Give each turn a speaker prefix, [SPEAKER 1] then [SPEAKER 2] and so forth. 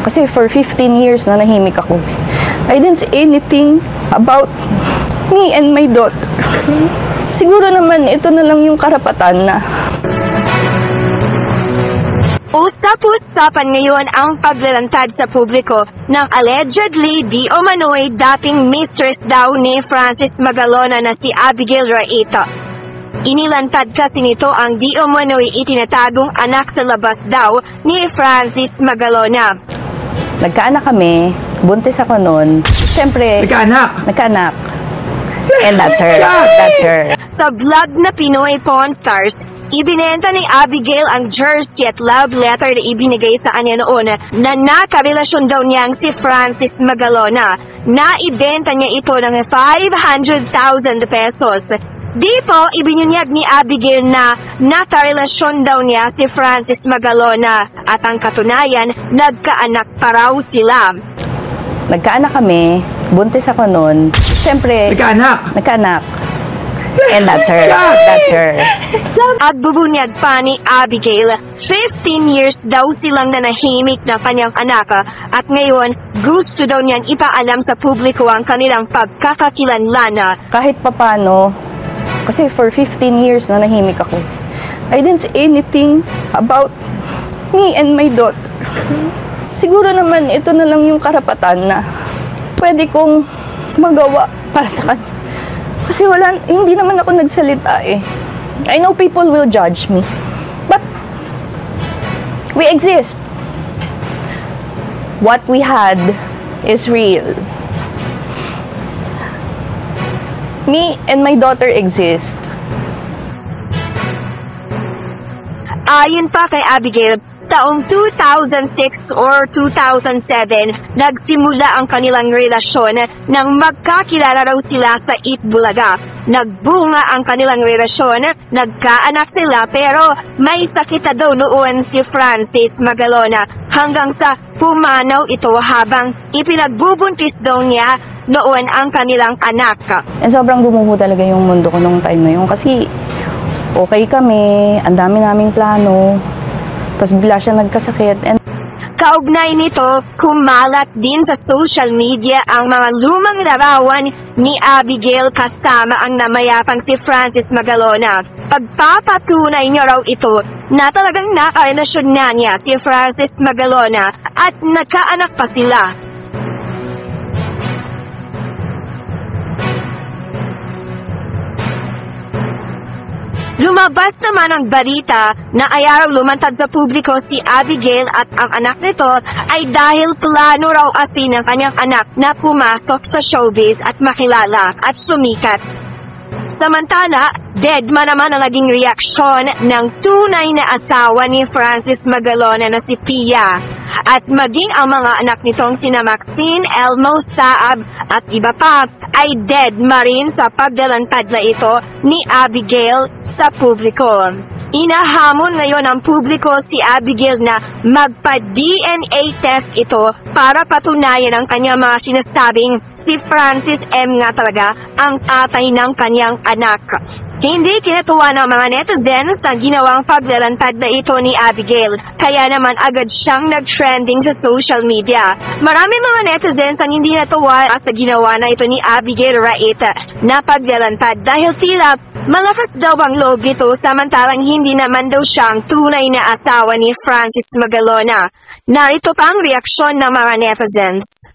[SPEAKER 1] Kasi for 15 years na nahimik ako. I didn't say anything about me and my daughter. Siguro naman ito na lang yung karapatan na.
[SPEAKER 2] Usap-usapan ngayon ang paglalantad sa publiko ng allegedly di umano'y dating mistress daw ni Francis Magalona na si Abigail Raita. Inilantad kasi nito ang di umano'y itinatagong anak sa labas daw ni Francis Magalona.
[SPEAKER 1] Nagkaanak kami, buntis ako noon. Siyempre, nagkaanak. And that's her. That's her.
[SPEAKER 2] Sa vlog na Pinoy Pawn Stars, ibinenta ni Abigail ang jersey at love letter na ibinigay sa kanya noon na nakarelasyon daw niyang si Francis Magalona. Naibenta niya ito ng 500,000 pesos. Di po, ibinunyag ni Abigail na nakarelasyon daw niya si Francis Magalona at ang katunayan, nagkaanak pa raw sila.
[SPEAKER 1] Nagkaanak kami, buntis ako noon. Siyempre, nagkaanak. And that's her. That's her.
[SPEAKER 2] At bubunyag pa ni Abigail, 15 years daw silang nanahimik na kanyang anak at ngayon gusto daw niyang ipaalam sa publiko ang kanilang pagkakakilanlan.
[SPEAKER 1] Kahit papano, kasi for 15 years na nahimik ako. I didn't say anything about me and my daughter. Siguro naman ito na lang yung karapatan na pwede kong magawa para sa kanya. Kasi hindi naman ako nagsalita eh. I know people will judge me. But we exist. What we had is real. Me and my daughter exist.
[SPEAKER 2] Ayon pa kay Abigail, taong 2006 or 2007, nagsimula ang kanilang relasyon nang magkakilala raw sila sa Itbulaga. Nagbunga ang kanilang relasyon, nagkaanak sila pero may sakit na daw noon si Francis Magalona hanggang sa pumanaw ito habang ipinagbubuntis daw niya noon ang kanilang anak.
[SPEAKER 1] And sobrang gumuho talaga yung mundo ko nung time na yun kasi okay kami, ang dami naming plano. Tapos bigla siya nagkasakit. And
[SPEAKER 2] kaugnay nito, kumalat din sa social media ang mga lumang larawan ni Abigail kasama ang namayapang si Francis Magalona. Pagpapatunay niya raw ito na talagang nakarelasyon na niya si Francis Magalona at nagkaanak pa sila. Lumabas naman ang balita na ayaraw lumantad sa publiko si Abigail at ang anak nito ay dahil plano raw kasi ng kanyang anak na pumasok sa showbiz at makilala at sumikat. Samantala, deadma naman ang naging reaksyon ng tunay na asawa ni Francis Magalona na si Pia at maging ang mga anak nitong sina Maxine, Elmo, Saab at iba pa ay deadma rin sa paglalantad na ito ni Abigail sa publiko. Inahamon ngayon ng publiko si Abigail na magpa-DNA test ito para patunayan ang kanyang mga sinasabing si Francis M. nga talaga ang tatay ng kanyang anak. Hindi kinatuwa ng mga netizens ang ginawang paglalantad na ito ni Abigail, kaya naman agad siyang nag-trending sa social media. Marami mga netizens ang hindi natuwa sa ginawa na ito ni Abigail Raita na paglalantad dahil tila malakas daw ang loob nito samantalang hindi naman daw siyang tunay na asawa ni Francis Magalona. Narito pa ang reaksyon ng mga netizens.